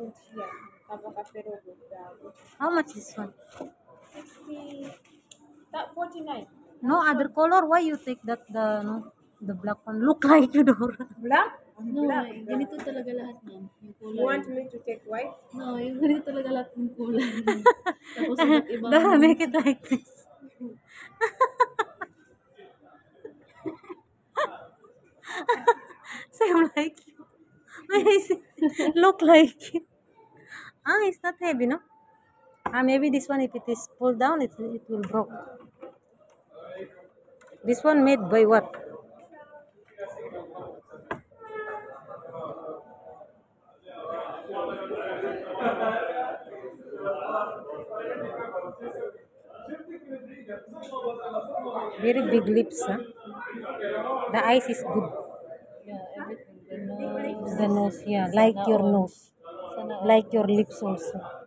here. Have a cafe logo. How much this one? 60. That 49. No other color. Why you take that the black one? Look like you, Dora. Black? No, Black. ganito talaga lahat ma'am. Yung You kulay. want me to take white? No, yung ganito talaga lahat ng kulay. Tapos iba't ibang... Dora, make it like this. Same like you. Look like you. It's not heavy, no? Maybe this one, if it is pulled down, it will broke. This one made by what? Very big lips, huh? The eyes is good. Yeah, everything. The nose. The nose, yeah, like your nose, Sana like your lips also.